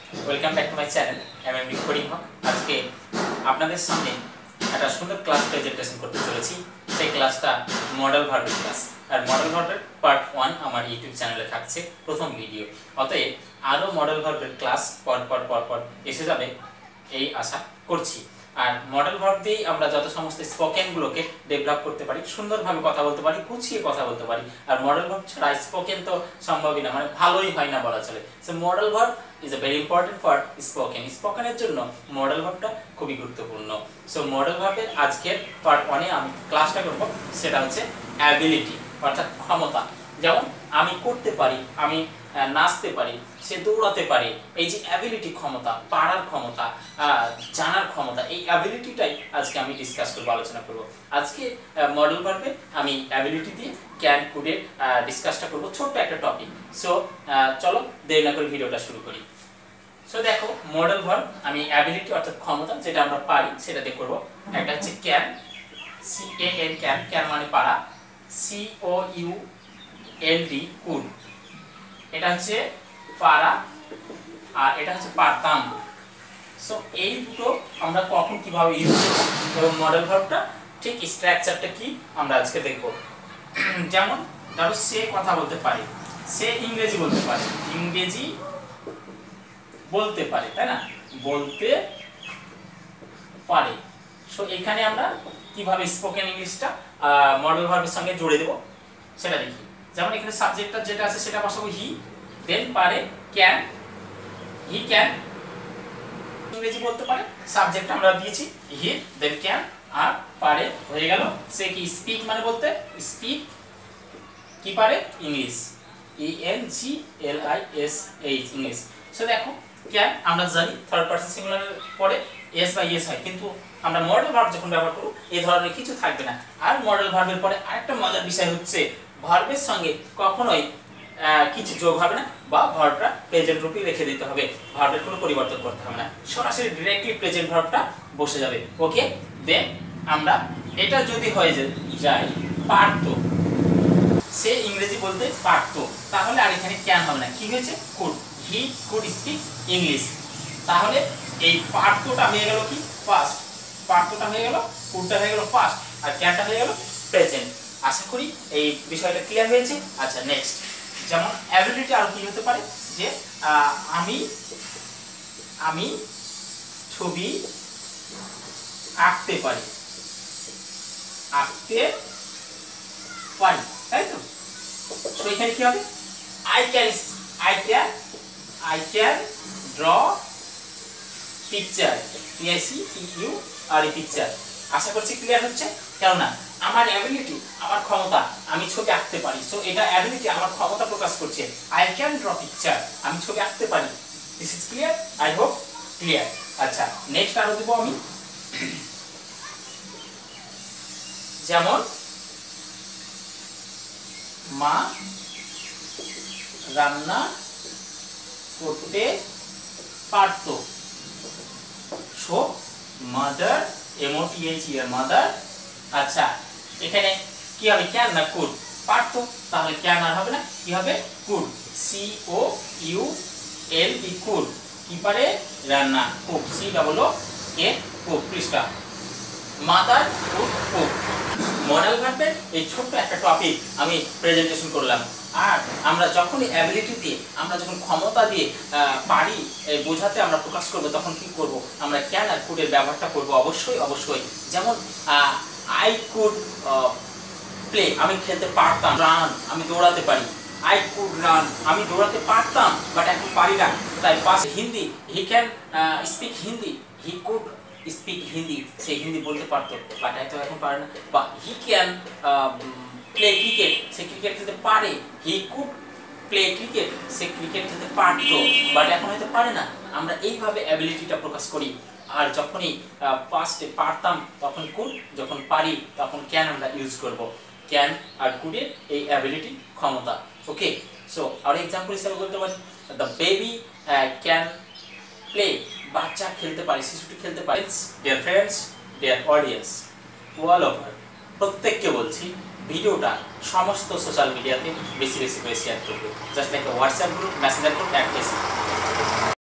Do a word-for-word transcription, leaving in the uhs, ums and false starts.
Welcome back to my channel MMD coding Haque. আজকে আপনাদের সামনে একটা সুন্দর ক্লাস প্রেজেন্টেশন করতে চলেছি। সেই ক্লাসটা মডেল ভার্বের ক্লাস, আর মডেল ভার্বের পার্ট ওয়ান আমার ইউটিউব চ্যানেলে থাকছে প্রথম ভিডিও। অতএব আরও মডেল ভার্বের ক্লাস পর পর পর পর এসে যাবে এই আশা করছি। আর মডেল ভার্ব দিয়েই আমরা যত সমস্ত স্পোকেনগুলোকে ডেভেলপ করতে পারি, সুন্দরভাবে কথা বলতে পারি, গুছিয়ে কথা বলতে পারি। আর মডেল ভার্ব ছাড়া স্পোকেন তো সম্ভবই না, মানে ভালোই হয় না বলা চলে। So modal verb is a very important for spoken. স্পোকেনের জন্য মডেল ভার্বটা খুবই গুরুত্বপূর্ণ। সো মডেল ভার্বের আজকের পার্ট ওয়ানে আমি ক্লাসটা করব, সেটা হচ্ছে অ্যাবিলিটি, অর্থাৎ ক্ষমতা। যেমন আমি করতে পারি, আমি নাচতে পারি, সে দৌড়াতে পারে। এই যে অ্যাবিলিটি, ক্ষমতা, পারার ক্ষমতা, জানার ক্ষমতা, এই অ্যাবিলিটিটাই আজকে আমি ডিসকাস করবো, আলোচনা করব। আজকে মডেল ভার্বে আমি অ্যাবিলিটি দিয়ে ক্যান কুডের ডিসকাসটা করবো, ছোট্ট একটা টপিক। সো চলো দেরি না করে ভিডিওটা শুরু করি। সো দেখো, মডেল ভার্ব আমি অ্যাবিলিটি অর্থাৎ ক্ষমতা, যেটা আমরা পারি সেটা দিয়ে করবো। একটা হচ্ছে can, C A N, can, can মানে পারা, C O U L D, could, এটা হচ্ছে পারা, আর এটা হচ্ছে পারতাম। সো এই দুটো আমরা কখন কিভাবে ইউজ করব এবং মডেল ভার্বটা ঠিক স্ট্রাকচারটা কি আমরা আজকে দেখব। যেমন ধরো, সে কথা বলতে পারে, সে ইংরেজি বলতে পারে, ইংরেজি বলতে পারে, তাই না, বলতে পারে। সো এখানে আমরা কিভাবে স্পোকেন ইংলিশটা মডেল ভার্বের সঙ্গে জুড়ে দেব সেটা দেখি। যেমন এখানে সাবজেক্টটা যেটা আছে সেটা বসাবো হি, দেন পারে ক্যান, হি ক্যান ইংরেজি বলতে পারে, সাবজেক্ট আমরা দিয়েছি হি, দেন ক্যান, আর পারে হয়ে গেল সে কি স্পিক মানে বলতে, স্পিক কি পারে, English, E N G L I S H, English. So দেখো, ক্যান আমরা জানি থার্ড পারসন সিঙ্গুলারের পরে এস বা ইয়েস হয়, কিন্তু আমরা মডেল ভার্ব যখন ব্যবহার করব এই ধরনের কিছু থাকবে না। আর মডেল ভার্বের পরে আরেকটা মজার বিষয় হচ্ছে, ভার্বের সঙ্গে কখনোই কিছু যোগ হবে না, বা ভার্বটা প্রেজেন্ট রূপে রেখে দিতে হবে, ভার্বের কোনো পরিবর্তন করতে হবে না, সরাসরি ডিরেক্টলি প্রেজেন্ট ভার্বটা বসে যাবে। ওকে, দেন আমরা এটা যদি হয়ে যায় পারতো, সে ইংরেজি বলতে পারতো, তাহলে আর এখানে ক্যান হবে না, কি হয়েছে, could, he could speak English. তাহলে এই পারতোটা হয়ে গেল কি ফার্স্ট, পারতোটা হয়ে গেল, কুডটা হয়ে গেল ফার্স্ট, আর ক্যানটা হয়ে গেল প্রেজেন্ট। আশা করি এই বিষয়টা ক্লিয়ার হয়েছে। আচ্ছা, নেক্সট, যেমন অ্যাবিলিটি আর কি হতে পারে, যে আমি আমি ছবি আঁকতে পারি, আঁকতে পারি, তাই তো। তো এখানে কি হবে, I can I can I can draw picture, P I C T U R E, picture. আশা করছি ক্লিয়ার হচ্ছে। কেননা আমার অ্যাবিলিটি, আমার ক্ষমতা, আমি ছবি আঁকতে পারি। সো এটা অ্যাবিলিটি, আমার ক্ষমতা প্রকাশ করছে। আই ক্যান ড্র পিকচার, আমি ছবি আঁকতে পারি। This is clear, I hope clear. আচ্ছা, নেক্সট আরো দেবো আমি, যেমন মা রান্না করতে পারতো। So mother, M O T H E R, mother. আচ্ছা, এখানে কি হবে, ক্যান না কুড, পারতো, তাহলে ক্যান আর হবে না, কি হবে, could, C O U L E, could, কি পারে, রান্না, cook, C double O K, cook, পৃষ্ঠা, মাদার কুড কুক। মডেল ভার্বের এই ছোট্ট একটা টপিক আমি প্রেজেন্টেশন করলাম। আর আমরা যখনই অ্যাবিলিটি দিয়ে, আমরা যখন ক্ষমতা দিয়ে পারি বোঝাতে আমরা প্রকাশ করব, তখন কি করব, আমরা ক্যান আর কুডের ব্যবহারটা করব অবশ্যই অবশ্যই। যেমন আই কুড প্লে, আমি খেলতে পারতাম, রান, আমি দৌড়াতে পারি, আই কুড রান, আমি দৌড়াতে পারতাম বাট এখন পারি না। তাই পাস Hindi, he can speak Hindi, he could speak Hindi, সে হিন্দি বলতে পারতো বাট হয়তো এখন পারে না। বা হি ক্যান প্লে ক্রিকেট, সে ক্রিকেট খেলতে পারে, হি কুড প্লে ক্রিকেট, সে ক্রিকেট খেলতে পারতো বাট এখন হয়তো পারে না। আমরা এইভাবে অ্যাবিলিটিটা প্রকাশ করি। আর যখনই পাস্টে পারতাম তখন কুড, যখন পারি তখন ক্যান আমরা ইউজ করব। ক্যান আর কুডের এই অ্যাবিলিটি, ক্ষমতা। ওকে, সো আর এক্সাম্পল হিসেবে বলতে পারি, দ্য বেবি ক্যান প্লে, বাচ্চা খেলতে পারে, শিশুটি খেলতে পারে। Dear friends, dear audience, all over, প্রত্যেককে বলছি ভিডিওটা সমস্ত সোশ্যাল মিডিয়াতে বেশি বেশি করে শেয়ার করবে, just like WhatsApp group, messenger group, add Facebook.